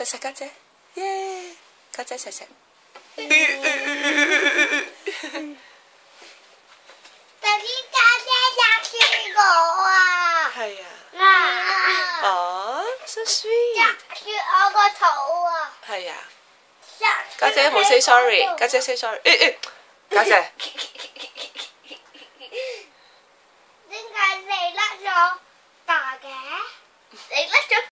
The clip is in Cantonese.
錫錫家姐，耶！家姐錫錫。 但係家姐錫住我啊！ 係啊。 啊！ 哦，so sweet。 錫住我個肚啊！ 係啊。家姐冇 say sorry， 家姐 say sorry。家姐。 點解你甩咗大嘅？你甩咗。